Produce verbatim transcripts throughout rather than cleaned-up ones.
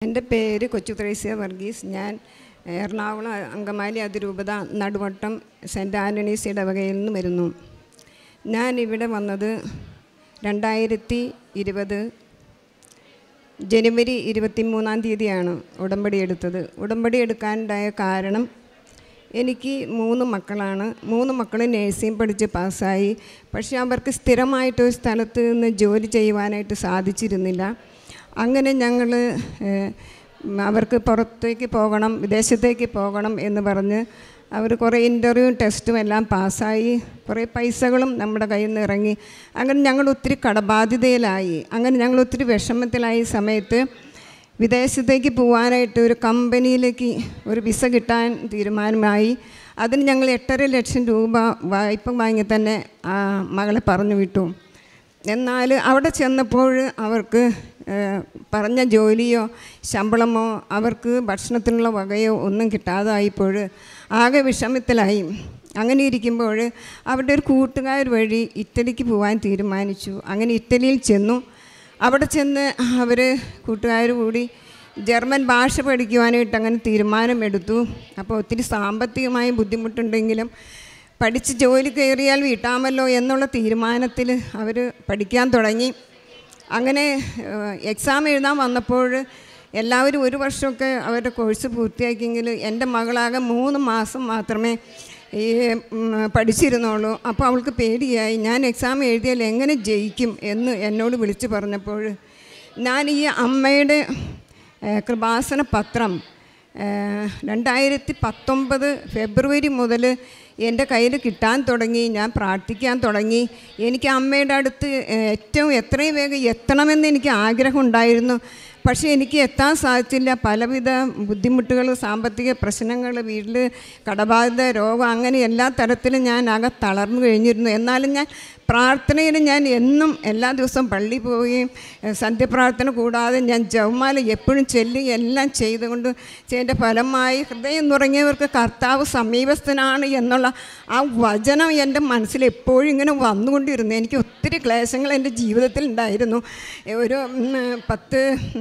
എൻ്റെ പേര് കൊച്ചു ത്രേസ്യ വർഗീസ്. ഞാൻ എറണാകുളം അങ്കമാലി അതിരൂപത നടുവട്ടം സെൻറ്റ് ആൻ്റണീസ് ഇടവകയിൽ നിന്ന് വരുന്നു. ഞാൻ ഇവിടെ വന്നത് രണ്ടായിരത്തി ഇരുപത് ജനുവരി ഇരുപത്തി മൂന്നാം തീയതിയാണ് ഉടമ്പടി എടുത്തത്. ഉടമ്പടി എടുക്കാനുണ്ടായ കാരണം, എനിക്ക് മൂന്ന് മക്കളാണ്. മൂന്ന് മക്കളും നേഴ്സിംഗ് പഠിച്ച് പാസ്സായി. പക്ഷേ അവർക്ക് സ്ഥിരമായിട്ടൊരു സ്ഥലത്ത് നിന്ന് ജോലി ചെയ്യുവാനായിട്ട് സാധിച്ചിരുന്നില്ല. അങ്ങനെ ഞങ്ങൾ അവർക്ക് പുറത്തേക്ക് പോകണം, വിദേശത്തേക്ക് പോകണം എന്ന് പറഞ്ഞ് അവർ കുറേ ഇൻ്റർവ്യൂ ടെസ്റ്റും എല്ലാം പാസ്സായി. കുറേ പൈസകളും നമ്മുടെ കയ്യിൽ നിന്ന് ഇറങ്ങി. അങ്ങനെ ഞങ്ങൾ ഒത്തിരി കടബാധ്യതയിലായി. അങ്ങനെ ഞങ്ങൾ ഒത്തിരി വിഷമത്തിലായ സമയത്ത് വിദേശത്തേക്ക് പോകാനായിട്ട് ഒരു കമ്പനിയിലേക്ക് ഒരു വിസ കിട്ടാൻ തീരുമാനമായി. അതിന് ഞങ്ങൾ എട്ടര ലക്ഷം രൂപ വായ്പ വാങ്ങി തന്നെ ആ മകളെ പറഞ്ഞു വിട്ടു. എന്നാൽ അവിടെ ചെന്നപ്പോൾ അവർക്ക് പറഞ്ഞ ജോലിയോ ശമ്പളമോ അവർക്ക് ഭക്ഷണത്തിനുള്ള വകയോ ഒന്നും കിട്ടാതായപ്പോൾ ആകെ വിഷമത്തിലായി. അങ്ങനെ ഇരിക്കുമ്പോൾ അവരുടെ ഒരു കൂട്ടുകാർ വഴി ഇറ്റലിക്ക് പോകാൻ തീരുമാനിച്ചു. അങ്ങനെ ഇറ്റലിയിൽ ചെന്നു. അവിടെ ചെന്ന് അവർ കൂട്ടുകാർ കൂടി ജർമ്മൻ ഭാഷ പഠിക്കുവാനായിട്ട് അങ്ങനെ തീരുമാനമെടുത്തു. അപ്പോൾ ഒത്തിരി സാമ്പത്തികമായി ബുദ്ധിമുട്ടുണ്ടെങ്കിലും പഠിച്ച് ജോലി കയറിയാൽ വീട്ടാമല്ലോ എന്നുള്ള തീരുമാനത്തിൽ അവർ പഠിക്കാൻ തുടങ്ങി. അങ്ങനെ എക്സാം എഴുതാൻ വന്നപ്പോൾ എല്ലാവരും ഒരു വർഷമൊക്കെ അവരുടെ കോഴ്സ് പൂർത്തിയാക്കിയെങ്കിൽ എൻ്റെ മകളാകെ മൂന്ന് മാസം മാത്രമേ ഈ പഠിച്ചിരുന്നുള്ളൂ. അപ്പോൾ അവൾക്ക് പേടിയായി, ഞാൻ എക്സാം എഴുതിയാൽ എങ്ങനെ ജയിക്കും എന്ന് എന്നോട് വിളിച്ച് പറഞ്ഞപ്പോൾ ഞാൻ ഈ അമ്മയുടെ കൃപാസന പത്രം രണ്ടായിരത്തി പത്തൊമ്പത് ഫെബ്രുവരി മുതൽ എൻ്റെ കയ്യിൽ കിട്ടാൻ തുടങ്ങി. ഞാൻ പ്രാർത്ഥിക്കാൻ തുടങ്ങി. എനിക്ക് അമ്മയുടെ അടുത്ത് ഏറ്റവും എത്രയും വേഗം എത്തണമെന്ന് എനിക്ക് ആഗ്രഹം ഉണ്ടായിരുന്നു. പക്ഷേ എനിക്ക് എത്താൻ സാധിച്ചില്ല. പലവിധ ബുദ്ധിമുട്ടുകൾ, സാമ്പത്തിക പ്രശ്നങ്ങൾ, വീട്ടിൽ കടബാധ്യത, രോഗം, അങ്ങനെ എല്ലാ തരത്തിലും ഞാൻ ആകെ തളർന്നു കഴിഞ്ഞിരുന്നു. എന്നാലും ഞാൻ പ്രാർത്ഥനയിൽ ഞാൻ എന്നും എല്ലാ ദിവസവും പള്ളി പോവുകയും സന്ധ്യപ്രാർത്ഥന കൂടാതെ ഞാൻ ജപമാല എപ്പോഴും ചെല്ലുകയും എല്ലാം ചെയ്തുകൊണ്ട് ചെയ്തതിൻ്റെ ഫലമായി ഹൃദയം നുറങ്ങിയവർക്ക് കർത്താവ് സമീപസ്ഥനാണ് എന്നുള്ള ആ വചനം എൻ്റെ മനസ്സിൽ എപ്പോഴും ഇങ്ങനെ വന്നുകൊണ്ടിരുന്നു. എനിക്ക് ഒത്തിരി ക്ലേശങ്ങൾ എൻ്റെ ജീവിതത്തിൽ ഉണ്ടായിരുന്നു. ഒരു പത്ത്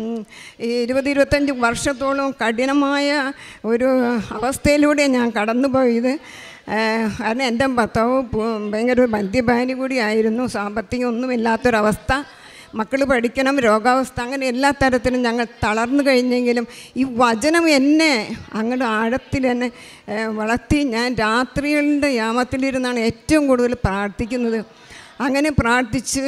ഇരുപത് ഇരുപത്തഞ്ച് വർഷത്തോളം കഠിനമായ ഒരു അവസ്ഥയിലൂടെ ഞാൻ കടന്നു പോയത്. കാരണം എൻ്റെ ഭർത്താവ് ഭയങ്കര മദ്യപാനി കൂടിയായിരുന്നു. സാമ്പത്തികം ഒന്നുമില്ലാത്തൊരവസ്ഥ, മക്കൾ പഠിക്കണം, രോഗാവസ്ഥ, അങ്ങനെ എല്ലാ തരത്തിലും ഞങ്ങൾ തളർന്നു കഴിഞ്ഞെങ്കിലും ഈ വചനം എന്നെ അങ്ങോട്ട് ആഴത്തിൽ എന്നെ വളർത്തി. ഞാൻ രാത്രികളുടെ യാമത്തിലിരുന്നാണ് ഏറ്റവും കൂടുതൽ പ്രാർത്ഥിക്കുന്നത്. അങ്ങനെ പ്രാർത്ഥിച്ച്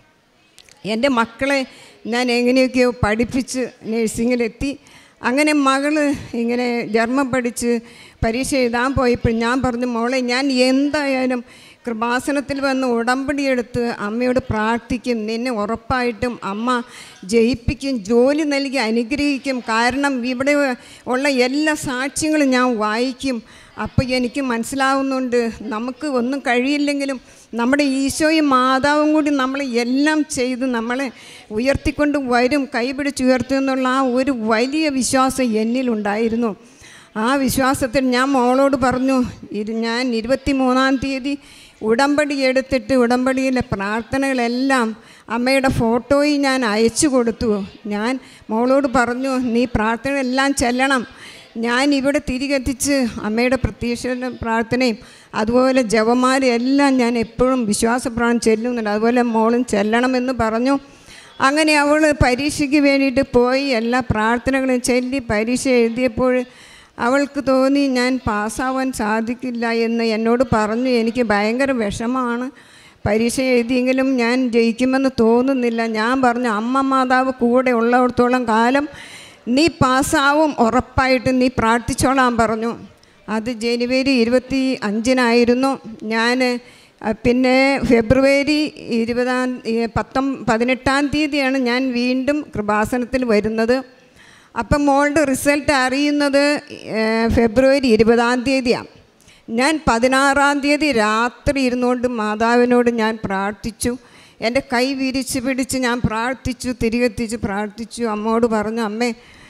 എൻ്റെ മക്കളെ ഞാൻ എങ്ങനെയൊക്കെയോ പഠിപ്പിച്ച് നേഴ്സിങ്ങിലെത്തി. അങ്ങനെ മകൾ ഇങ്ങനെ ജർമ്മൻ പഠിച്ച് പരീക്ഷ എഴുതാൻ പോയപ്പോൾ ഞാൻ പറഞ്ഞു, മോളെ ഞാൻ എന്തായാലും കൃപാസനത്തിൽ വന്ന് ഉടമ്പടിയെടുത്ത് അമ്മയോട് പ്രാർത്ഥിക്കും, നിന്നെ ഉറപ്പായിട്ടും അമ്മ ജയിപ്പിക്കും, ജോലി നൽകി അനുഗ്രഹിക്കും. കാരണം ഇവിടെ ഉള്ള എല്ലാ സാക്ഷ്യങ്ങളും ഞാൻ വായിക്കും. അപ്പോൾ എനിക്ക് മനസ്സിലാവുന്നുണ്ട്, നമുക്ക് ഒന്നും കഴിയില്ലെങ്കിലും നമ്മുടെ ഈശോയും മാതാവും കൂടി നമ്മൾ എല്ലാം ചെയ്ത് നമ്മളെ ഉയർത്തിക്കൊണ്ട് വരും, കൈപിടിച്ച് ഉയർത്തുമെന്നുള്ള ആ ഒരു വലിയ വിശ്വാസം എന്നിലുണ്ടായിരുന്നു. ആ വിശ്വാസത്തിൽ ഞാൻ മോളോട് പറഞ്ഞു, ഇത് ഞാൻ ഇരുപത്തി മൂന്നാം തീയതി ഉടമ്പടി എടുത്തിട്ട് ഉടമ്പടിയിലെ പ്രാർത്ഥനകളെല്ലാം അമ്മയുടെ ഫോട്ടോയിൽ ഞാൻ അയച്ചു കൊടുത്തു. ഞാൻ മോളോട് പറഞ്ഞു, നീ പ്രാർത്ഥനകളെല്ലാം ചെല്ലണം. ഞാൻ ഇവിടെ തിരികെത്തിച്ച് അമ്മയുടെ പ്രത്യക്ഷ പ്രാർത്ഥനയും അതുപോലെ ജപമാലയും എല്ലാം ഞാൻ എപ്പോഴും വിശ്വാസപ്രാണം ചെല്ലുന്നുണ്ട്, അതുപോലെ മോളും ചെല്ലണമെന്ന് പറഞ്ഞു. അങ്ങനെ അവൾ പരീക്ഷയ്ക്ക് വേണ്ടിയിട്ട് പോയി എല്ലാ പ്രാർത്ഥനകളും ചൊല്ലി പരീക്ഷ എഴുതിയപ്പോൾ അവൾക്ക് തോന്നി ഞാൻ പാസ്സാവാൻ സാധിക്കില്ല എന്ന് എന്നോട് പറഞ്ഞു. എനിക്ക് ഭയങ്കര വിഷമമാണ്, പരീക്ഷ എഴുതിയെങ്കിലും ഞാൻ ജയിക്കുമെന്ന് തോന്നുന്നില്ല. ഞാൻ പറഞ്ഞു, അമ്മ മാതാവ് കൂടെ ഉള്ളിടത്തോളം കാലം നീ പാസ്സാവും, ഉറപ്പായിട്ട് നീ പ്രാർത്ഥിച്ചോളാൻ പറഞ്ഞു. അത് ജനുവരി ഇരുപത്തി അഞ്ചിനായിരുന്നു. ഞാൻ പിന്നെ ഫെബ്രുവരി ഇരുപതാം പത്തൊ പതിനെട്ടാം തീയതിയാണ് ഞാൻ വീണ്ടും കൃപാസനത്തിൽ വരുന്നത്. അപ്പം മോളുടെ റിസൾട്ട് അറിയുന്നത് ഫെബ്രുവരി ഇരുപതാം തീയതിയാണ്. ഞാൻ പതിനാറാം തീയതി രാത്രി ഇരുന്നുകൊണ്ട് മാതാവിനോട് ഞാൻ പ്രാർത്ഥിച്ചു. എൻ്റെ കൈ വിരിച്ച് പിടിച്ച് ഞാൻ പ്രാർത്ഥിച്ചു, തിരികെത്തിച്ച് പ്രാർത്ഥിച്ചു. അമ്മോട് പറഞ്ഞു, അമ്മേ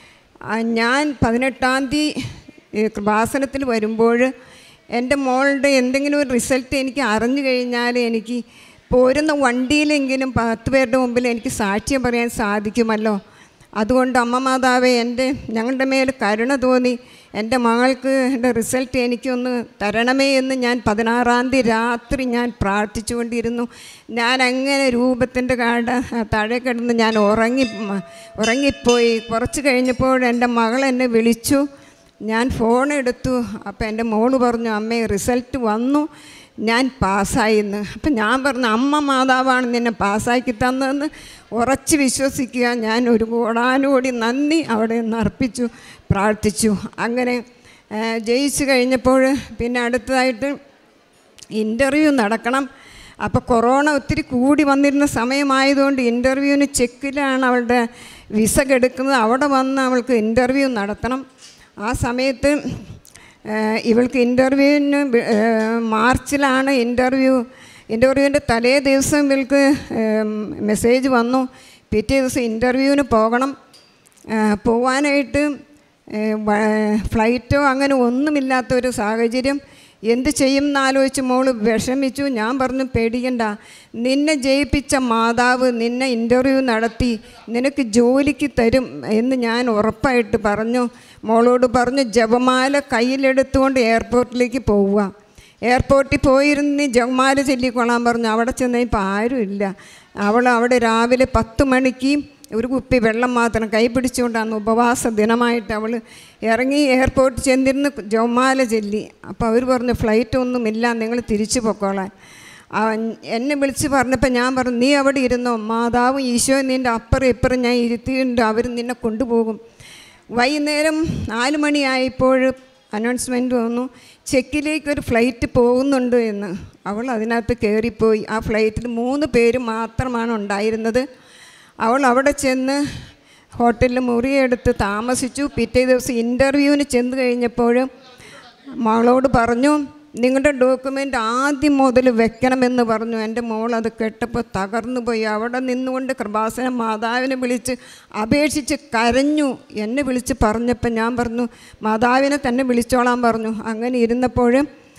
ഞാൻ പതിനെട്ടാം തീയതി കൃപാസനത്തിൽ വരുമ്പോൾ എൻ്റെ മോളുടെ എന്തെങ്കിലും ഒരു റിസൾട്ട് എനിക്ക് അറിഞ്ഞു കഴിഞ്ഞാൽ എനിക്ക് പോരുന്ന വണ്ടിയിലെങ്കിലും പത്ത് പേരുടെ മുമ്പിൽ എനിക്ക് സാക്ഷ്യം പറയാൻ സാധിക്കുമല്ലോ. അതുകൊണ്ട് അമ്മ മാതാവേ, എൻ്റെ ഞങ്ങളുടെ മേൽ കരുണ തോന്നി എൻ്റെ മകൾക്ക് എൻ്റെ റിസൾട്ട് എനിക്കൊന്ന് തരണമേ എന്ന് ഞാൻ പതിനാറാം തീയതി രാത്രി ഞാൻ പ്രാർത്ഥിച്ചുകൊണ്ടിരുന്നു. ഞാൻ അങ്ങനെ രൂപത്തിൻ്റെ കാട താഴെ കിടന്ന് ഞാൻ ഉറങ്ങി ഉറങ്ങിപ്പോയി. കുറച്ച് കഴിഞ്ഞപ്പോൾ എൻ്റെ മകൾ എന്നെ വിളിച്ചു. ഞാൻ ഫോൺ എടുത്തു. അപ്പോൾ എൻ്റെ മോള് പറഞ്ഞു, അമ്മേ റിസൾട്ട് വന്നു, ഞാൻ പാസ്സായിന്ന്. അപ്പം ഞാൻ പറഞ്ഞു, അമ്മ മാതാവാണ് നിന്നെ പാസ്സാക്കി തന്നതെന്ന് ഉറച്ച് വിശ്വസിക്കുക. ഞാൻ ഒരു കോടാനുകൂടി നന്ദി അവിടെ നിന്ന് അർപ്പിച്ചു, പ്രാർത്ഥിച്ചു. അങ്ങനെ ജയിച്ചു കഴിഞ്ഞപ്പോൾ പിന്നെ അടുത്തതായിട്ട് ഇൻ്റർവ്യൂ നടക്കണം. അപ്പോൾ കൊറോണ ഒത്തിരി കൂടി വന്നിരുന്ന സമയമായതുകൊണ്ട് ഇൻ്റർവ്യൂവിന് ചെക്കിലാണ് അവളുടെ വിസ എടുക്കുന്നത്. അവിടെ വന്ന് അവൾക്ക് ഇൻ്റർവ്യൂ നടത്തണം. ആ സമയത്ത് ഇവൾക്ക് ഇൻ്റർവ്യൂവിന് മാർച്ചിലാണ് ഇൻ്റർവ്യൂ. ഇൻ്റർവ്യൂവിൻ്റെ തലേ ദിവസം ഇവൾക്ക് മെസ്സേജ് വന്നു, പിറ്റേ ദിവസം ഇൻ്റർവ്യൂവിന് പോകണം. പോകാനായിട്ട് ഫ്ലൈറ്റോ അങ്ങനെ ഒന്നുമില്ലാത്തൊരു സാഹചര്യം. എന്ത് ചെയ്യും എന്നാലോചിച്ച് മോള് വിഷമിച്ചു. ഞാൻ പറഞ്ഞു, പേടിക്കണ്ട, നിന്നെ ജയിപ്പിച്ച മാതാവ് നിന്നെ ഇൻ്റർവ്യൂ നടത്തി നിനക്ക് ജോലിക്ക് തരും എന്ന് ഞാൻ ഉറപ്പായിട്ട് പറഞ്ഞു. മോളോട് പറഞ്ഞു, ജപമാല കയ്യിലെടുത്തുകൊണ്ട് എയർപോർട്ടിലേക്ക് പോവുക. എയർപോർട്ടിൽ പോയിരുന്ന് ജപമാല ചൊല്ലിക്കൊള്ളാൻ പറഞ്ഞു. അവിടെ ചെന്നപ്പോൾ ആരുമില്ല. അവൾ അവിടെ രാവിലെ പത്ത് മണിക്ക് ഒരു കുപ്പി വെള്ളം മാത്രം കൈ പിടിച്ചുകൊണ്ടാണ് ഉപവാസ ദിനമായിട്ട് അവൾ ഇറങ്ങി എയർപോർട്ടിൽ ചെന്നിരുന്ന് ജപമാല ചൊല്ലി. അപ്പോൾ അവർ പറഞ്ഞു, ഫ്ലൈറ്റ് ഒന്നുമില്ല, നിങ്ങൾ തിരിച്ചു പൊക്കോളാൻ. എന്നെ വിളിച്ച് പറഞ്ഞപ്പോൾ ഞാൻ പറഞ്ഞു, നീ അവിടെ ഇരുന്നോ, മാതാവും ഈശോയും നിൻ്റെ അപ്പുറം ഇപ്പുറം ഞാൻ ഇരുത്തിയിട്ടുണ്ട്, അവർ നിന്നെ കൊണ്ടുപോകും. വൈകുന്നേരം നാല് മണിയായപ്പോൾ അനൗൺസ്മെൻറ്റ് വന്നു, ചെക്കിലേക്കൊരു ഫ്ലൈറ്റ് പോകുന്നുണ്ട് എന്ന്. അവൾ അതിനകത്ത് കയറിപ്പോയി. ആ ഫ്ലൈറ്റിൽ മൂന്ന് പേര് മാത്രമാണ് ഉണ്ടായിരുന്നത്. അവൾ അവിടെ ചെന്ന് ഹോട്ടലിൽ മുറിയെടുത്ത് താമസിച്ചു. പിറ്റേ ദിവസം ഇൻ്റർവ്യൂവിന് ചെന്ന് കഴിഞ്ഞപ്പോൾ മകളോട് പറഞ്ഞു, നിങ്ങളുടെ ഡോക്യുമെൻ്റ് ആദ്യം മുതൽ വെക്കണമെന്ന് പറഞ്ഞു. എൻ്റെ മോൾ അത് കേട്ടപ്പോൾ തകർന്നു പോയി. അവിടെ നിന്നുകൊണ്ട് കൃപാസന മാതാവിനെ വിളിച്ച് അപേക്ഷിച്ച് കരഞ്ഞു. എന്നെ വിളിച്ച് പറഞ്ഞപ്പോൾ ഞാൻ പറഞ്ഞു, മാതാവിനെ തന്നെ വിളിച്ചോളാൻ പറഞ്ഞു. അങ്ങനെ ഇരുന്നപ്പോൾ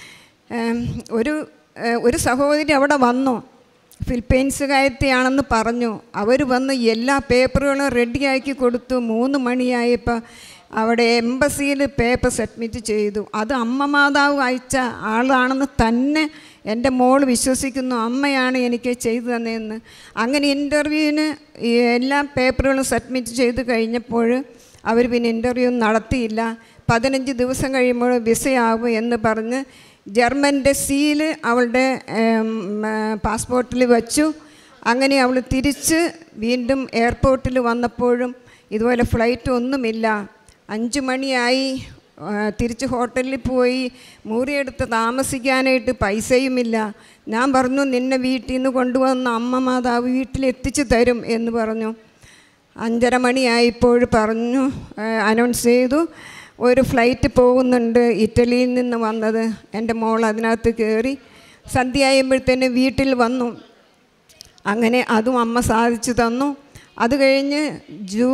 ഒരു ഒരു സഹോദരി അവിടെ വന്നു, ഫിലിപ്പൈൻസുകാരത്തെയാണെന്ന് പറഞ്ഞു. അവർ വന്ന് എല്ലാ പേപ്പറുകളും റെഡിയാക്കി കൊടുത്തു. മൂന്ന് മണിയായപ്പോൾ അവിടെ എംബസിയിൽ പേപ്പർ സബ്മിറ്റ് ചെയ്തു. അത് അമ്മ മാതാവ് അയച്ച ആളാണെന്ന് തന്നെ എൻ്റെ മോൾ വിശ്വസിക്കുന്നു. അമ്മയാണ് എനിക്ക് ചെയ്തു തന്നതെന്ന്. അങ്ങനെ ഇൻ്റർവ്യൂവിന് എല്ലാ പേപ്പറുകളും സബ്മിറ്റ് ചെയ്ത് കഴിഞ്ഞപ്പോൾ അവർ പിന്നെ ഇൻ്റർവ്യൂ നടത്തിയില്ല. പതിനഞ്ച് ദിവസം കഴിയുമ്പോൾ വിസയാകും എന്ന് പറഞ്ഞ് ജർമ്മൻ്റെ സീല് അവളുടെ പാസ്പോർട്ടിൽ വച്ചു. അങ്ങനെ അവൾ തിരിച്ച് വീണ്ടും എയർപോർട്ടിൽ വന്നപ്പോഴും ഇതുപോലെ ഫ്ലൈറ്റ് ഒന്നുമില്ല. അഞ്ച് മണിയായി. തിരിച്ച് ഹോട്ടലിൽ പോയി മുറിയെടുത്ത് താമസിക്കാനായിട്ട് പൈസയുമില്ല. ഞാൻ പറഞ്ഞു, നിന്നെ വീട്ടിൽ നിന്ന് കൊണ്ടുവന്ന അമ്മ മാതാവ് വീട്ടിലെത്തിച്ച് തരും എന്ന് പറഞ്ഞു. അഞ്ചര മണിയായപ്പോൾ പറഞ്ഞു, അനൗൺസ് ചെയ്തു, ഒരു ഫ്ലൈറ്റ് പോകുന്നുണ്ട് ഇറ്റലിയിൽ നിന്ന് വന്നത്. എൻ്റെ മോൾ അതിനകത്ത് കയറി. സന്ധ്യയായപ്പോഴത്തേന് വീട്ടിൽ വന്നു. അങ്ങനെ അതും അമ്മ സാധിച്ചു തന്നു. അത് കഴിഞ്ഞ് ജൂ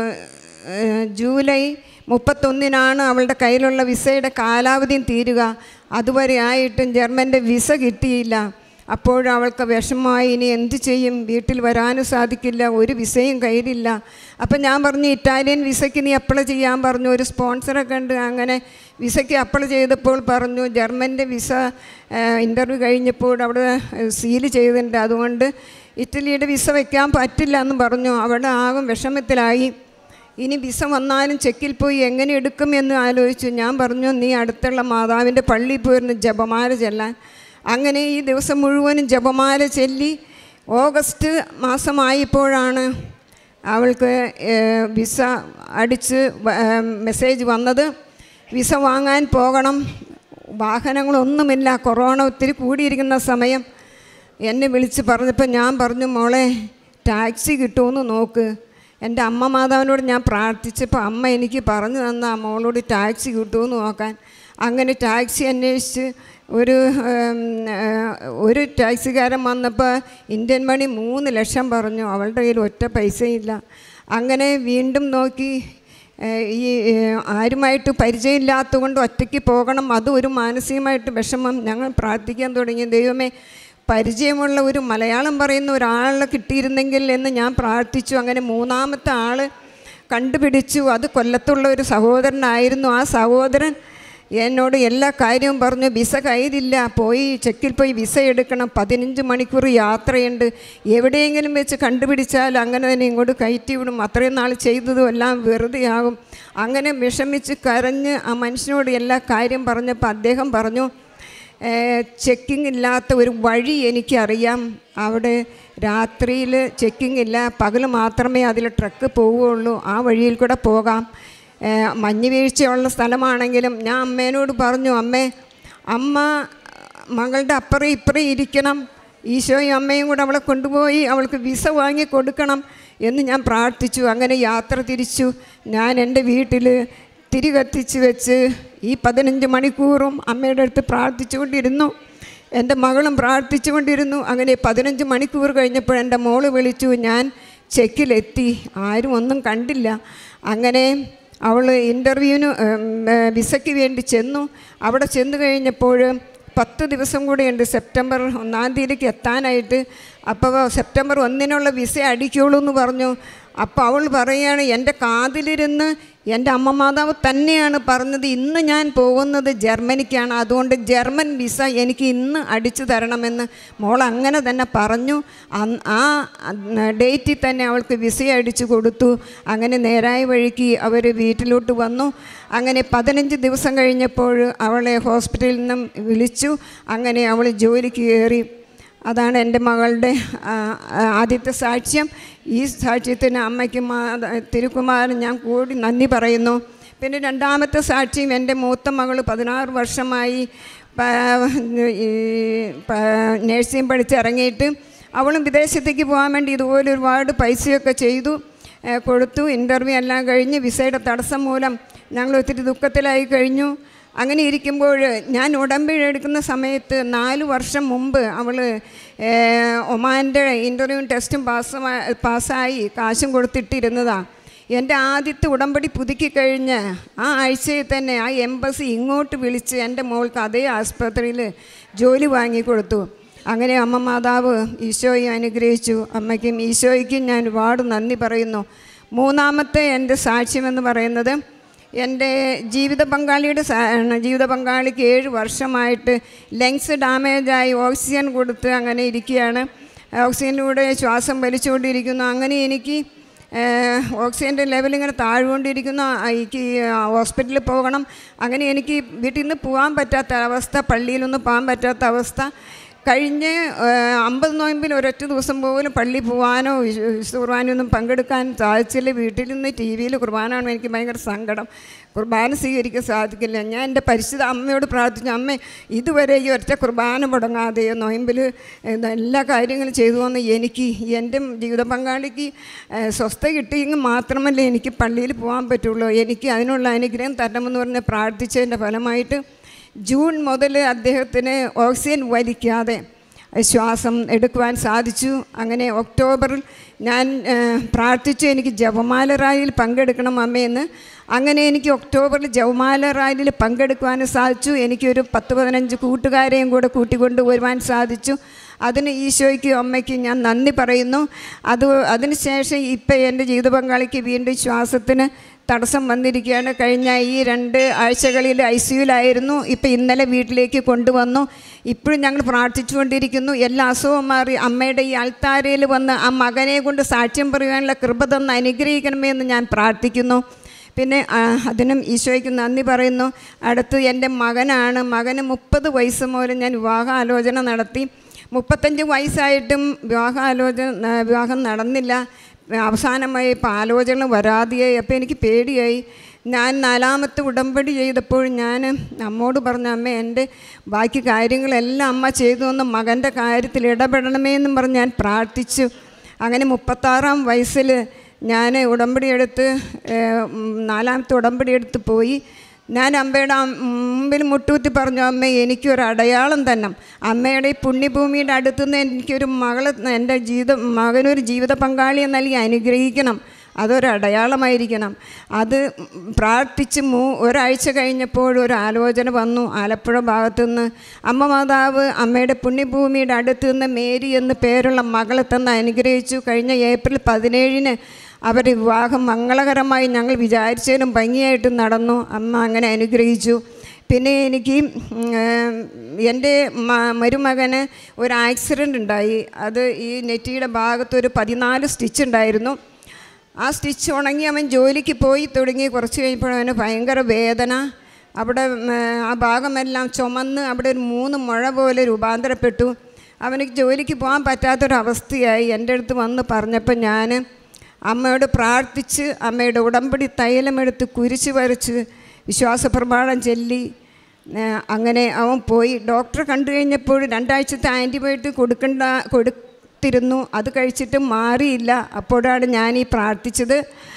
ജൂലൈ മുപ്പത്തൊന്നിനാണ് അവളുടെ കയ്യിലുള്ള വിസയുടെ കാലാവധിയും തീരുക. അതുവരെ ആയിട്ടും ജർമ്മൻ്റെ വിസ കിട്ടിയില്ല. അപ്പോഴവൾക്ക് വിഷമമായി, ഇനി എന്ത് ചെയ്യും, വീട്ടിൽ വരാനും സാധിക്കില്ല, ഒരു വിസയും കയ്യിലില്ല. അപ്പം ഞാൻ പറഞ്ഞു, ഇറ്റാലിയൻ വിസയ്ക്ക് നീ അപ്ലൈ ചെയ്യാൻ പറഞ്ഞു. ഒരു സ്പോൺസറൊക്കെ ഉണ്ട്. അങ്ങനെ വിസയ്ക്ക് അപ്ലൈ ചെയ്തപ്പോൾ പറഞ്ഞു, ജർമ്മൻ്റെ വിസ ഇൻ്റർവ്യൂ കഴിഞ്ഞപ്പോൾ അവിടെ സീല് ചെയ്തിട്ടുണ്ട്, അതുകൊണ്ട് ഇറ്റലിയുടെ വിസ വയ്ക്കാൻ പറ്റില്ല എന്ന് പറഞ്ഞു. അവിടെ ആകും വിഷമത്തിലായി. ഇനി വിസ വന്നാലും ചെക്കിൽ പോയി എങ്ങനെ എടുക്കും എന്ന് ആലോചിച്ചു. ഞാൻ പറഞ്ഞു, നീ അടുത്തുള്ള മാതാവിൻ്റെ പള്ളിയിൽ പോയിരുന്നു ജപമാല ചെല്ലാൻ. അങ്ങനെ ഈ ദിവസം മുഴുവനും ജപമാല ചൊല്ലി. ഓഗസ്റ്റ് മാസമായപ്പോഴാണ് അവൾക്ക് വിസ അടിച്ച് മെസ്സേജ് വന്നത്. വിസ വാങ്ങാൻ പോകണം. വാഹനങ്ങളൊന്നുമില്ല. കൊറോണ ഒത്തിരി കൂടിയിരിക്കുന്ന സമയം. എന്നെ വിളിച്ച് പറഞ്ഞപ്പോൾ ഞാൻ പറഞ്ഞു, മോളെ ടാക്സി കിട്ടുമെന്ന് നോക്ക്. എൻ്റെ അമ്മ മാതാവിനോട് ഞാൻ പ്രാർത്ഥിച്ചപ്പോൾ അമ്മ എനിക്ക് പറഞ്ഞു തന്ന മോളോട് ടാക്സി കിട്ടുമെന്ന് നോക്കാൻ. അങ്ങനെ ടാക്സി അന്വേഷിച്ച് ഒരു ഒരു ടാക്സിക്കാരൻ വന്നപ്പോൾ ഇന്ത്യൻ മണി മൂന്ന് ലക്ഷം പറഞ്ഞു. അവളുടെ കയ്യിൽ ഒറ്റ പൈസയില്ല. അങ്ങനെ വീണ്ടും നോക്കി. ഈ ആരുമായിട്ട് പരിചയമില്ലാത്തതുകൊണ്ട് ഒറ്റയ്ക്ക് പോകണം. അതും ഒരു മാനസികമായിട്ട് വിഷമം. ഞങ്ങൾ പ്രാർത്ഥിക്കാൻ തുടങ്ങി, ദൈവമേ പരിചയമുള്ള ഒരു മലയാളം പറയുന്ന ഒരാളെ കിട്ടിയിരുന്നെങ്കിൽ എന്ന് ഞാൻ പ്രാർത്ഥിച്ചു. അങ്ങനെ മൂന്നാമത്തെ ആൾ കണ്ടുപിടിച്ചു. അത് കൊല്ലത്തുള്ള ഒരു സഹോദരനായിരുന്നു. ആ സഹോദരൻ എന്നോട് എല്ലാ കാര്യവും പറഞ്ഞു. വിസ കയ്യിലില്ല, പോയി ചെക്കിൽ പോയി വിസ എടുക്കണം, പതിനഞ്ച് മണിക്കൂർ യാത്രയുണ്ട്, എവിടെയെങ്കിലും വെച്ച് കണ്ടുപിടിച്ചാൽ അങ്ങനെ തന്നെ ഇങ്ങോട്ട് കയറ്റി വിടും, അത്രയും നാൾ ചെയ്തതും എല്ലാം വെറുതെ ആകും. അങ്ങനെ വിഷമിച്ച് കരഞ്ഞ് ആ മനുഷ്യനോട് എല്ലാ കാര്യം പറഞ്ഞപ്പോൾ അദ്ദേഹം പറഞ്ഞു, ചെക്കിങ് ഇല്ലാത്ത ഒരു വഴി എനിക്കറിയാം, അവിടെ രാത്രിയിൽ ചെക്കിങ് ഇല്ല, പകൽ മാത്രമേ അതിൽ ട്രക്ക് പോവുകയുള്ളൂ, ആ വഴിയിൽ കൂടെ പോകാം. മഞ്ഞ് വീഴ്ചയുള്ള സ്ഥലമാണെങ്കിലും ഞാൻ അമ്മേനോട് പറഞ്ഞു, അമ്മേ അമ്മ മകളുടെ അപ്പുറം ഇപ്പുറം ഇരിക്കണം, ഈശോയും അമ്മയും കൂടെ അവളെ കൊണ്ടുപോയി അവൾക്ക് വിസ വാങ്ങി കൊടുക്കണം എന്ന് ഞാൻ പ്രാർത്ഥിച്ചു. അങ്ങനെ യാത്ര തിരിച്ചു. ഞാൻ എൻ്റെ വീട്ടിൽ തിരി കത്തിച്ച് വെച്ച് ഈ പതിനഞ്ച് മണിക്കൂറും അമ്മയുടെ അടുത്ത് പ്രാർത്ഥിച്ചുകൊണ്ടിരുന്നു. എൻ്റെ മകളും പ്രാർത്ഥിച്ചുകൊണ്ടിരുന്നു. അങ്ങനെ പതിനഞ്ച് മണിക്കൂർ കഴിഞ്ഞപ്പോൾ എൻ്റെ മോള് വിളിച്ചു, ഞാൻ ചെക്കിലെത്തി, ആരും ഒന്നും കണ്ടില്ല. അങ്ങനെ അവൾ ഇൻ്റർവ്യൂവിന് വിസയ്ക്ക് വേണ്ടി ചെന്നു. അവിടെ ചെന്ന് കഴിഞ്ഞപ്പോൾ പത്ത് ദിവസം കൂടെയുണ്ട് സെപ്റ്റംബർ ഒന്നാം തീയതിക്ക് എത്താനായിട്ട്. അപ്പോൾ സെപ്റ്റംബർ ഒന്നിനുള്ള വിസ അടിക്കുള്ളൂ എന്ന് പറഞ്ഞു. അപ്പോൾ അവൾ പറയുകയാണ്, എൻ്റെ കാതിലിരുന്ന് എൻ്റെ അമ്മ മാതാവ് തന്നെയാണ് പറഞ്ഞത്, ഇന്ന് ഞാൻ പോകുന്നത് ജർമ്മനിക്കാണ്, അതുകൊണ്ട് ജർമ്മൻ വിസ എനിക്ക് ഇന്ന് അടിച്ചു തരണമെന്ന്. മോൾ അങ്ങനെ തന്നെ പറഞ്ഞു. ആ ഡേറ്റിൽ തന്നെ അവൾക്ക് വിസ അടിച്ചു കൊടുത്തു. അങ്ങനെ നേരായ വഴിക്ക് അവർ വീട്ടിലോട്ട് വന്നു. അങ്ങനെ പതിനഞ്ച് ദിവസം കഴിഞ്ഞപ്പോൾ അവളെ ഹോസ്പിറ്റലിൽ നിന്നും വിളിച്ചു. അങ്ങനെ അവൾ ജോലിക്ക് കയറി. അതാണ് എൻ്റെ മകളുടെ ആദ്യത്തെ സാക്ഷ്യം. ഈ സാക്ഷ്യത്തിന് അമ്മയ്ക്കും തിരുക്കുമാരൻ ഞാൻ കൂടി നന്ദി പറയുന്നു. പിന്നെ രണ്ടാമത്തെ സാക്ഷ്യം, എൻ്റെ മൂത്ത മകൾ പതിനാറ് വർഷമായി നേഴ്സിംഗ് പഠിച്ചിറങ്ങിയിട്ട് അവളും വിദേശത്തേക്ക് പോകാൻ വേണ്ടി ഇതുപോലെ ഒരുപാട് പൈസയൊക്കെ ചെയ്തു കൊടുത്തു. ഇൻ്റർവ്യൂ എല്ലാം കഴിഞ്ഞ് വിസയുടെ തടസ്സം മൂലം ഞങ്ങൾ ഒത്തിരി ദുഃഖത്തിലായി കഴിഞ്ഞു. അങ്ങനെ ഇരിക്കുമ്പോൾ ഞാൻ ഉടമ്പടി എടുക്കുന്ന സമയത്ത് നാല് വർഷം മുമ്പ് അവൾ ഒമാൻ്റെ ഇൻ്റർവ്യൂവും ടെസ്റ്റും പാസ് പാസ്സായി കാശും കൊടുത്തിട്ടിരുന്നതാണ്. എൻ്റെ ആദ്യത്തെ ഉടമ്പടി പുതുക്കി കഴിഞ്ഞ് ആ ആഴ്ചയിൽ തന്നെ ആ എംബസി ഇങ്ങോട്ട് വിളിച്ച് എൻ്റെ മോൾക്ക് അതേ ആസ്പത്രിയിൽ ജോലി വാങ്ങിക്കൊടുത്തു. അങ്ങനെ അമ്മ മാതാവ് ഈശോയെ അനുഗ്രഹിച്ചു. അമ്മയ്ക്കും ഈശോയ്ക്കും ഞാൻ ഒരുപാട് നന്ദി പറയുന്നു. മൂന്നാമത്തെ എൻ്റെ സാക്ഷ്യമെന്ന് പറയുന്നത്, എൻ്റെ ജീവിത പങ്കാളിയുടെ ജീവിത പങ്കാളിക്ക് ഏഴ് വർഷമായിട്ട് ലങ്സ് ഡാമേജായി ഓക്സിജൻ കൊടുത്ത് അങ്ങനെ ഇരിക്കുകയാണ്. ഓക്സിജനിലൂടെ ശ്വാസം വലിച്ചുകൊണ്ടിരിക്കുന്നു. അങ്ങനെ എനിക്ക് ഓക്സിജൻ്റെ ലെവൽ ഇങ്ങനെ താഴ്ന്നുകൊണ്ടിരിക്കുന്നു. എനിക്ക് ഹോസ്പിറ്റലിൽ പോകണം. അങ്ങനെ എനിക്ക് വീട്ടിൽ നിന്ന് പോകാൻ പറ്റാത്ത അവസ്ഥ, പള്ളിയിലൊന്നും പോകാൻ പറ്റാത്ത അവസ്ഥ. കഴിഞ്ഞ് അമ്പത് നോയമ്പിൽ ഒരൊറ്റ ദിവസം പോലും പള്ളി പോകാനോ വിശുദ്ധ കുർബാനയൊന്നും പങ്കെടുക്കാൻ സാധിച്ചില്ല. വീട്ടിൽ നിന്ന് ടി വിയിൽ കുർബാനയാണ്. എനിക്ക് ഭയങ്കര സങ്കടം. കുർബാന സ്വീകരിക്കാൻ സാധിക്കില്ല. ഞാൻ എൻ്റെ പരിശുദ്ധ അമ്മയോട് പ്രാർത്ഥിച്ചു, അമ്മേ ഇതുവരെ ഈ ഒറ്റ കുർബാന മുടങ്ങാതെയോ നോയമ്പിൽ എല്ലാ കാര്യങ്ങളും ചെയ്തു വന്ന് എനിക്ക് എൻ്റെ ജീവിത പങ്കാളിക്ക് സ്വസ്ഥ കിട്ടിയെങ്കിൽ മാത്രമല്ല എനിക്ക് പള്ളിയിൽ പോകാൻ പറ്റുള്ളൂ. എനിക്ക് അതിനുള്ള അനുഗ്രഹം തരണമെന്ന് പറഞ്ഞ് പ്രാർത്ഥിച്ചതിൻ്റെ ഫലമായിട്ട് ജൂൺ മുതൽ അദ്ദേഹത്തിന് ഓക്സിജൻ വലിക്കാതെ ശ്വാസം എടുക്കുവാൻ സാധിച്ചു. അങ്ങനെ ഒക്ടോബറിൽ ഞാൻ പ്രാർത്ഥിച്ചു, എനിക്ക് ജപമാല റാലിയിൽ പങ്കെടുക്കണം അമ്മയെന്ന്. അങ്ങനെ എനിക്ക് ഒക്ടോബറിൽ ജപമാല റാലിയിൽ പങ്കെടുക്കുവാൻ സാധിച്ചു. എനിക്കൊരു പത്ത് പതിനഞ്ച് കൂട്ടുകാരെയും കൂടെ കൂട്ടിക്കൊണ്ട് വരുവാൻ സാധിച്ചു. അതിന് ഈശോയ്ക്കും അമ്മയ്ക്കും ഞാൻ നന്ദി പറയുന്നു. അത് അതിന് ശേഷം ഇപ്പം എൻ്റെ ജീവിത പങ്കാളിക്ക് വീണ്ടും ശ്വാസത്തിന് തടസ്സം വന്നിരിക്കുകയാണ്. കഴിഞ്ഞ ഈ രണ്ട് ആഴ്ചകളിൽ ഐ സിയുലായിരുന്നു. ഇപ്പം ഇന്നലെ വീട്ടിലേക്ക് കൊണ്ടുവന്നു. ഇപ്പോഴും ഞങ്ങൾ പ്രാർത്ഥിച്ചുകൊണ്ടിരിക്കുന്നു. എല്ലാ അസുഖവും മാറി അമ്മയുടെ ഈ അൾത്താരയിൽ വന്ന് ആ മകനെ കൊണ്ട് സാക്ഷ്യം പറയുവാനുള്ള കൃപ തന്ന് അനുഗ്രഹിക്കണമേ എന്ന് ഞാൻ പ്രാർത്ഥിക്കുന്നു. പിന്നെ അതിനും ഈശോയ്ക്ക് നന്ദി പറയുന്നു. അടുത്ത് എൻ്റെ മകനാണ്. മകന് മുപ്പത് വയസ്സ് മുതൽ ഞാൻ വിവാഹാലോചന നടത്തി. മുപ്പത്തഞ്ച് വയസ്സായിട്ടും വിവാഹാലോചന വിവാഹം നടന്നില്ല. അവസാനമായി ഇപ്പോൾ ആലോചന വരാതെയായി. അപ്പോൾ എനിക്ക് പേടിയായി. ഞാൻ നാലാമത്തെ ഉടമ്പടി ചെയ്തപ്പോൾ ഞാൻ അമ്മോട് പറഞ്ഞ, അമ്മ എൻ്റെ ബാക്കി കാര്യങ്ങളെല്ലാം അമ്മ ചെയ്തു വന്ന് മകൻ്റെ കാര്യത്തിൽ ഇടപെടണമേ എന്നും പറഞ്ഞ് ഞാൻ പ്രാർത്ഥിച്ചു. അങ്ങനെ മുപ്പത്താറാം വയസ്സിൽ ഞാൻ ഉടമ്പടി എടുത്ത് നാലാമത്തെ ഉടമ്പടി എടുത്ത് പോയി. ഞാൻ അമ്മയുടെ മുമ്പിൽ മുട്ടൂത്തി പറഞ്ഞു, അമ്മ എനിക്കൊരു അടയാളം തന്നെ, അമ്മയുടെ ഈ പുണ്യഭൂമിയുടെ അടുത്തുനിന്ന് എനിക്കൊരു മകൾ, എൻ്റെ ജീവിത മകനൊരു ജീവിത പങ്കാളിയെ നൽകി അനുഗ്രഹിക്കണം, അതൊരു അടയാളമായിരിക്കണം. അത് പ്രാർത്ഥിച്ച് മൂ ഒരാഴ്ച കഴിഞ്ഞപ്പോൾ ഒരു ആലോചന വന്നു ആലപ്പുഴ ഭാഗത്തുനിന്ന്. അമ്മ മാതാവ് അമ്മയുടെ പുണ്യഭൂമിയുടെ അടുത്ത് നിന്ന് മേരി എന്ന് പേരുള്ള മകളെ തന്ന് അനുഗ്രഹിച്ചു. കഴിഞ്ഞ ഏപ്രിൽ പതിനേഴിന് അവരുടെ വിവാഹം മംഗളകരമായി ഞങ്ങൾ വിചാരിച്ചതിനും ഭംഗിയായിട്ട് നടന്നു. അമ്മ അങ്ങനെ അനുഗ്രഹിച്ചു. പിന്നെ എനിക്ക് എൻ്റെ മരുമകന് ഒരു ആക്സിഡൻ്റ് ഉണ്ടായി. അത് ഈ നെറ്റിയുടെ ഭാഗത്തൊരു പതിനാല് സ്റ്റിച്ച് ഉണ്ടായിരുന്നു. ആ സ്റ്റിച്ച് ഉണങ്ങി അവൻ ജോലിക്ക് പോയി തുടങ്ങി. കുറച്ച് കഴിഞ്ഞപ്പോൾ അവന് ഭയങ്കര വേദന. അവിടെ ആ ഭാഗമെല്ലാം ചുമന്ന് അവിടെ ഒരു മൂന്ന് മുഴ പോലെ രൂപാന്തരപ്പെട്ടു. അവന് ജോലിക്ക് പോകാൻ പറ്റാത്തൊരവസ്ഥയായി. എൻ്റെ അടുത്ത് വന്ന് പറഞ്ഞപ്പോൾ ഞാൻ അമ്മയോട് പ്രാർത്ഥിച്ച് അമ്മയുടെ ഉടമ്പടി തൈലമെടുത്ത് കുരിശ് വരച്ച് വിശ്വാസ പ്രമാണം ചൊല്ലി അങ്ങനെ അവൻ പോയി. ഡോക്ടറെ കണ്ടു കഴിഞ്ഞപ്പോൾ രണ്ടാഴ്ചത്തെ ആൻറ്റിബയോട്ടിക് കൊടുക്കണ്ട കൊടുത്തിരുന്നു. അത് കഴിച്ചിട്ട് മാറിയില്ല. അപ്പോഴാണ് ഞാൻ ഈ പ്രാർത്ഥിച്ചത്.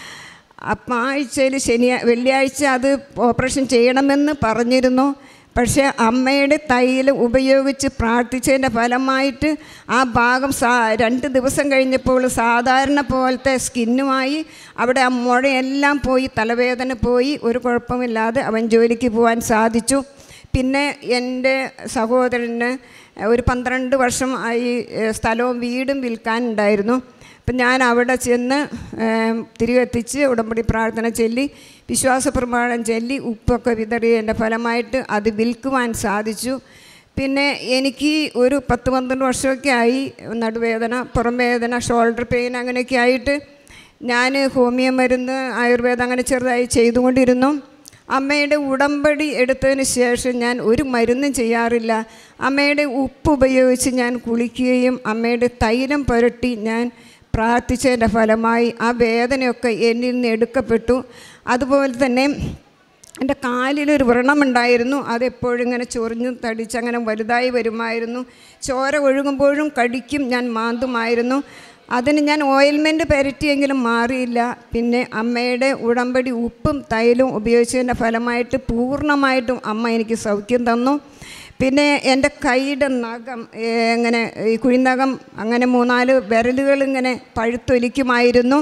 അപ്പം ആഴ്ചയിൽ ശനിയാ വെള്ളിയാഴ്ച അത് ഓപ്പറേഷൻ ചെയ്യണമെന്ന് പറഞ്ഞിരുന്നു. പക്ഷേ അമ്മയുടെ തൈലം ഉപയോഗിച്ച് പ്രാർത്ഥിച്ചതിൻ്റെ ഫലമായിട്ട് ആ ഭാഗം സാ രണ്ട് ദിവസം കഴിഞ്ഞപ്പോൾ സാധാരണ പോലത്തെ സ്കിന്നുമായി അവിടെ ആ മുഴയെല്ലാം പോയി, തലവേദന പോയി, ഒരു കുഴപ്പമില്ലാതെ അവൻ ജോലിക്ക് പോകാൻ സാധിച്ചു. പിന്നെ എൻ്റെ സഹോദരന് ഒരു പന്ത്രണ്ട് വർഷം ആയി സ്ഥലവും വീടും വിൽക്കാനുണ്ടായിരുന്നു. അപ്പം ഞാൻ അവിടെ ചെന്ന് തിരികെത്തിച്ച് ഉടമ്പടി പ്രാർത്ഥന ചൊല്ലി വിശ്വാസ പ്രമാണം ചൊല്ലി ഉപ്പൊക്കെ വിതറിയതിൻ്റെ ഫലമായിട്ട് അത് വിൽക്കുവാൻ സാധിച്ചു. പിന്നെ എനിക്ക് ഒരു പത്ത് പന്ത്രണ്ട് വർഷമൊക്കെ ആയി നടുവേദന, പുറം വേദന, ഷോൾഡർ പെയിൻ അങ്ങനെയൊക്കെ ആയിട്ട് ഞാൻ ഹോമിയോ മരുന്ന്, ആയുർവേദം അങ്ങനെ ചെറുതായി ചെയ്തുകൊണ്ടിരുന്നു. അമ്മയുടെ ഉടമ്പടി എടുത്തതിന് ശേഷം ഞാൻ ഒരു മരുന്നും ചെയ്യാറില്ല. അമ്മയുടെ ഉപ്പ് ഉപയോഗിച്ച് ഞാൻ കുളിക്കുകയും അമ്മയുടെ തൈലം പുരട്ടി ഞാൻ പ്രാർത്ഥിച്ചതിൻ്റെ ഫലമായി ആ വേദനയൊക്കെ എന്നിൽ നിന്ന് എടുക്കപ്പെട്ടു. അതുപോലെ തന്നെ എൻ്റെ കാലിലൊരു വ്രണമുണ്ടായിരുന്നു. അതെപ്പോഴും ഇങ്ങനെ ചൊറിഞ്ഞ് തടിച്ച് അങ്ങനെ വലുതായി വരുമായിരുന്നു. ചോര ഒഴുകുമ്പോഴും കടിക്കും, ഞാൻ മാന്തുമായിരുന്നു. അതിന് ഞാൻ ഓയിൽമെൻറ്റ് പുരട്ടിയെങ്കിലും മാറിയില്ല. പിന്നെ അമ്മയുടെ ഉടമ്പടി ഉപ്പും തൈലവും ഉപയോഗിച്ചതിൻ്റെ ഫലമായിട്ട് പൂർണ്ണമായിട്ടും അമ്മ എനിക്ക് സൗഖ്യം തന്നു. പിന്നെ എൻ്റെ കൈയുടെ നഖം ഇങ്ങനെ ഈ കുഴിനഖം അങ്ങനെ മൂന്നാല് വിരലുകൾ ഇങ്ങനെ പഴുത്തൊലിക്കുമായിരുന്നു.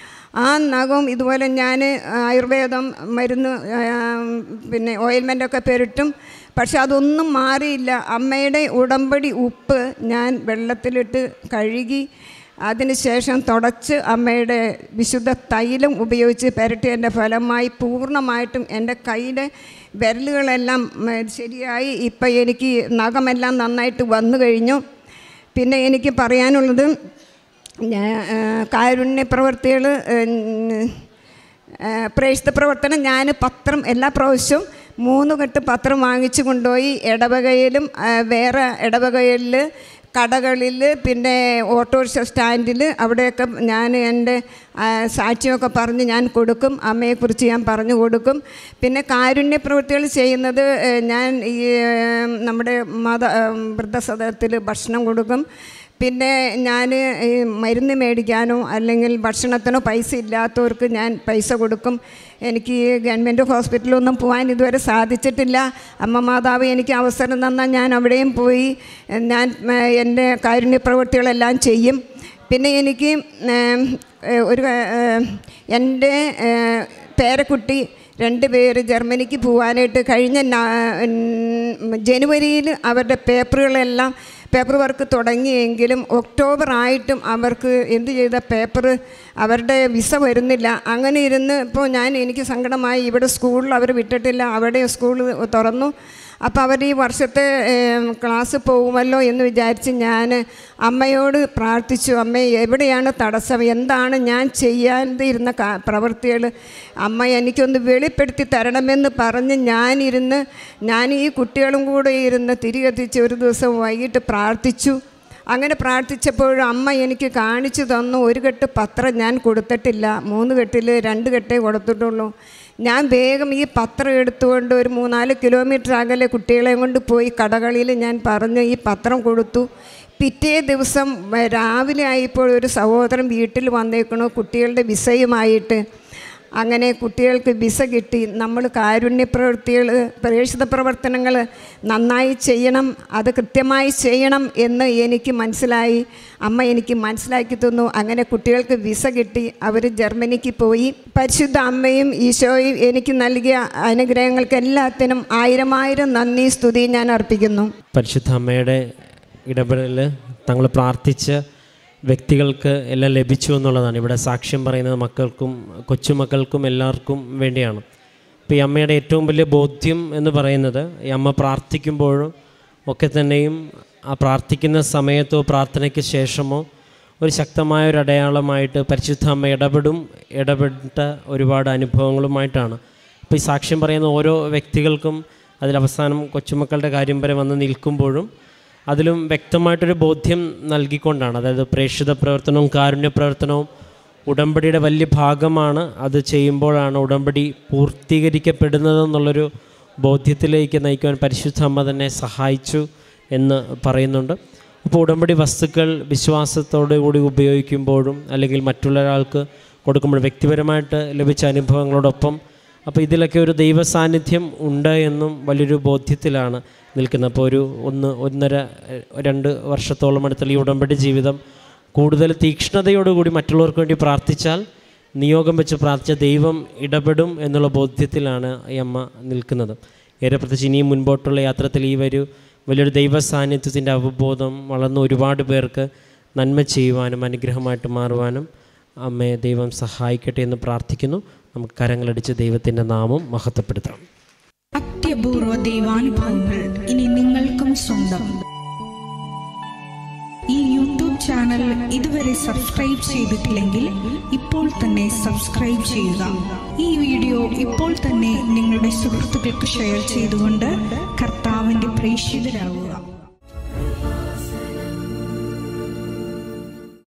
ആ നഖം ഇതുപോലെ ഞാൻ ആയുർവേദം മരുന്ന് പിന്നെ ഓയിൽമെൻറ്റൊക്കെ പുരട്ടും. പക്ഷെ അതൊന്നും മാറിയില്ല. അമ്മയുടെ ഉടമ്പടി ഉപ്പ് ഞാൻ വെള്ളത്തിലിട്ട് കഴുകി അതിന് ശേഷം തുടച്ച് അമ്മയുടെ വിശുദ്ധ തൈലം ഉപയോഗിച്ച് പുരട്ടിയതിൻ്റെ ഫലമായി പൂർണ്ണമായിട്ടും എൻ്റെ കൈയുടെ വിരലുകളെല്ലാം ശരിയായി. ഇപ്പം എനിക്ക് നഖമെല്ലാം നന്നായിട്ട് വന്നു കഴിഞ്ഞു. പിന്നെ എനിക്ക് പറയാനുള്ളത്, കാരുണ്യ പ്രവർത്തികൾ, പ്രേക്ഷിത പ്രവർത്തനം, ഞാൻ പത്രം എല്ലാ പ്രാവശ്യവും മൂന്ന് കെട്ട് പത്രം വാങ്ങിച്ചു കൊണ്ടുപോയി ഇടവകയിലും വേറെ ഇടവകയിൽ കടകളിൽ പിന്നെ ഓട്ടോറിക്ഷ സ്റ്റാൻഡിൽ അവിടെയൊക്കെ ഞാൻ എൻ്റെ സാക്ഷ്യമൊക്കെ പറഞ്ഞ് ഞാൻ കൊടുക്കും. അമ്മയെക്കുറിച്ച് ഞാൻ പറഞ്ഞു കൊടുക്കും. പിന്നെ കാരുണ്യ പ്രവൃത്തികൾ ചെയ്യുന്നത് ഞാൻ ഈ നമ്മുടെ മത വൃദ്ധസദനത്തിൽ ഭക്ഷണം കൊടുക്കും. പിന്നെ ഞാൻ ഈ മരുന്ന് മേടിക്കാനോ അല്ലെങ്കിൽ ഭക്ഷണത്തിനോ പൈസ ഇല്ലാത്തവർക്ക് ഞാൻ പൈസ കൊടുക്കും. എനിക്ക് ഗവൺമെൻറ് ഹോസ്പിറ്റലൊന്നും പോകാൻ ഇതുവരെ സാധിച്ചിട്ടില്ല. അമ്മ മാതാവ് എനിക്ക് അവസരം തന്നാൽ ഞാൻ അവിടെയും പോയി ഞാൻ എൻ്റെ കാരുണ്യ പ്രവൃത്തികളെല്ലാം ചെയ്യും. പിന്നെ എനിക്ക് ഒരു എൻ്റെ പേരക്കുട്ടി രണ്ട് പേര് ജർമ്മനിക്ക് പോകാനായിട്ട് കഴിഞ്ഞ ജനുവരിയിൽ അവരുടെ പേപ്പറുകളെല്ലാം പേപ്പർ വർക്ക് തുടങ്ങിയെങ്കിലും ഒക്ടോബർ ആയിട്ടും അവർക്ക് എന്ത് ചെയ്ത പേപ്പർ അവരുടെ വിസ വരുന്നില്ല. അങ്ങനെ ഇരുന്ന് ഇപ്പോൾ ഞാൻ എനിക്ക് സങ്കടമായി. ഇവിടെ സ്കൂളിൽ അവർ വിട്ടിട്ടില്ല, അവിടെ സ്കൂൾ തുറന്നു. അപ്പോൾ അവർ ഈ വർഷത്തെ ക്ലാസ് പോകുമല്ലോ എന്ന് വിചാരിച്ച് ഞാൻ അമ്മയോട് പ്രാർത്ഥിച്ചു. അമ്മ എവിടെയാണ് തടസ്സം, എന്താണ് ഞാൻ ചെയ്യാതിരുന്ന പ്രവൃത്തികൾ, അമ്മ എനിക്കൊന്ന് വെളിപ്പെടുത്തി തരണമെന്ന് പറഞ്ഞ് ഞാനിരുന്ന് ഞാൻ ഈ കുട്ടികളും കൂടെ ഇരുന്ന് തിരികെത്തിച്ച് ഒരു ദിവസം വൈകിട്ട് പ്രാർത്ഥിച്ചു. അങ്ങനെ പ്രാർത്ഥിച്ചപ്പോൾ അമ്മ എനിക്ക് കാണിച്ചു തന്നു. ഒരു കെട്ട് പത്രം ഞാൻ കൊടുത്തിട്ടില്ല, മൂന്ന് കെട്ടിൽ രണ്ട് കെട്ടേ കൊടുത്തിട്ടുള്ളൂ. ഞാൻ വേഗം ഈ പത്രം എടുത്തുകൊണ്ട് ഒരു മൂന്നാല് കിലോമീറ്റർ അകലെ കുട്ടികളെയും കൊണ്ട് പോയി കടകളിൽ ഞാൻ പറഞ്ഞ് ഈ പത്രം കൊടുത്തു. പിറ്റേ ദിവസം രാവിലെ ആയപ്പോൾ ഒരു സഹോദരൻ വീട്ടിൽ വന്നേക്കണു കുട്ടികളുടെ വിസയുമായിട്ട്. അങ്ങനെ കുട്ടികൾക്ക് വിസ കിട്ടി. നമ്മൾ കാരുണ്യ പ്രവൃത്തികൾ, പ്രേക്ഷിത പ്രവർത്തനങ്ങൾ നന്നായി ചെയ്യണം, അത് കൃത്യമായി ചെയ്യണം എന്ന് എനിക്ക് മനസ്സിലായി. അമ്മ എനിക്ക് മനസ്സിലാക്കി തന്നു. അങ്ങനെ കുട്ടികൾക്ക് വിസ കിട്ടി, അവർ ജർമ്മനിക്ക് പോയി. പരിശുദ്ധ അമ്മയും ഈശോയും എനിക്ക് നൽകിയ അനുഗ്രഹങ്ങൾക്ക് എല്ലാത്തിനും ആയിരം ആയിരം നന്ദി സ്തുതി ഞാൻ അർപ്പിക്കുന്നു. പരിശുദ്ധ അമ്മയുടെ ഇടപെടൽ തങ്ങൾ പ്രാർത്ഥിച്ച് വ്യക്തികൾക്ക് എല്ലാം ലഭിച്ചു എന്നുള്ളതാണ്. ഇവിടെ സാക്ഷ്യം പറയുന്നത് മക്കൾക്കും കൊച്ചുമക്കൾക്കും എല്ലാവർക്കും വേണ്ടിയാണ്. ഇപ്പോൾ ഈ അമ്മയുടെ ഏറ്റവും വലിയ ബോധ്യം എന്ന് പറയുന്നത് ഈ അമ്മ പ്രാർത്ഥിക്കുമ്പോഴും ഒക്കെ തന്നെയും ആ പ്രാർത്ഥിക്കുന്ന സമയത്തോ പ്രാർത്ഥനയ്ക്ക് ശേഷമോ ഒരു ശക്തമായ ഒരു അടയാളമായിട്ട് പരിശുദ്ധ അമ്മ ഇടപെടും ഇടപെട്ട ഒരുപാട് അനുഭവങ്ങളുമായിട്ടാണ്. ഇപ്പോൾ ഈ സാക്ഷ്യം പറയുന്ന ഓരോ വ്യക്തികൾക്കും അതിലവസാനം കൊച്ചുമക്കളുടെ കാര്യം വരെ വന്ന് നിൽക്കുമ്പോഴും അതിലും വ്യക്തമായിട്ടൊരു ബോധ്യം നൽകിക്കൊണ്ടാണ്. അതായത് പ്രേക്ഷിത പ്രവർത്തനവും കാരുണ്യ പ്രവർത്തനവും ഉടമ്പടിയുടെ വലിയ ഭാഗമാണ്. അത് ചെയ്യുമ്പോഴാണ് ഉടമ്പടി പൂർത്തീകരിക്കപ്പെടുന്നതെന്നുള്ളൊരു ബോധ്യത്തിലേക്ക് നയിക്കുവാൻ പരിശുദ്ധ അമ്മ തന്നെ സഹായിച്ചു എന്ന് പറയുന്നുണ്ട്. അപ്പോൾ ഉടമ്പടി വസ്തുക്കൾ വിശ്വാസത്തോടു കൂടി ഉപയോഗിക്കുമ്പോഴും അല്ലെങ്കിൽ മറ്റുള്ള ഒരാൾക്ക് കൊടുക്കുമ്പോൾ വ്യക്തിപരമായിട്ട് ലഭിച്ച അനുഭവങ്ങളോടൊപ്പം അപ്പോൾ ഇതിലൊക്കെ ഒരു ദൈവ സാന്നിധ്യം ഉണ്ട് എന്നും വലിയൊരു ബോധ്യത്തിലാണ് നിൽക്കുന്നത്. അപ്പോൾ ഒരു ഒന്ന് ഒന്നര രണ്ട് വർഷത്തോളം അടുത്തുള്ള ഈ ഉടമ്പടി ജീവിതം കൂടുതൽ തീക്ഷ്ണതയോടുകൂടി മറ്റുള്ളവർക്ക് വേണ്ടി പ്രാർത്ഥിച്ചാൽ, നിയോഗം വെച്ച് പ്രാർത്ഥിച്ച ദൈവം ഇടപെടും എന്നുള്ള ബോധ്യത്തിലാണ് ഈ അമ്മ നിൽക്കുന്നത്. ഏറെ പ്രത്യേകിച്ച് ഇനിയും മുൻപോട്ടുള്ള യാത്രത്തിൽ ഈ ഒരു വലിയൊരു ദൈവ സാന്നിധ്യത്തിൻ്റെ അവബോധം വളർന്ന് ഒരുപാട് പേർക്ക് നന്മ ചെയ്യുവാനും അനുഗ്രഹമായിട്ട് മാറുവാനും അമ്മയെ ദൈവം സഹായിക്കട്ടെ എന്ന് പ്രാർത്ഥിക്കുന്നു. നമുക്ക് കരങ്ങളടിച്ച് ദൈവത്തിൻ്റെ നാമം മഹത്വപ്പെടുത്താം. അത്യപൂർവ ദൈവാനുഭവങ്ങൾ ഇനി നിങ്ങൾക്കും സ്വന്തം. ഈ യൂട്യൂബ് ചാനൽ ഇതുവരെ സബ്സ്ക്രൈബ് ചെയ്തിട്ടില്ലെങ്കിൽ ഇപ്പോൾ തന്നെ സബ്സ്ക്രൈബ് ചെയ്യുക. ഈ വീഡിയോ ഇപ്പോൾ തന്നെ നിങ്ങളുടെ സുഹൃത്തുക്കൾക്ക് ഷെയർ ചെയ്തുകൊണ്ട് കർത്താവിൻ്റെ പ്രേക്ഷിതരാകുക.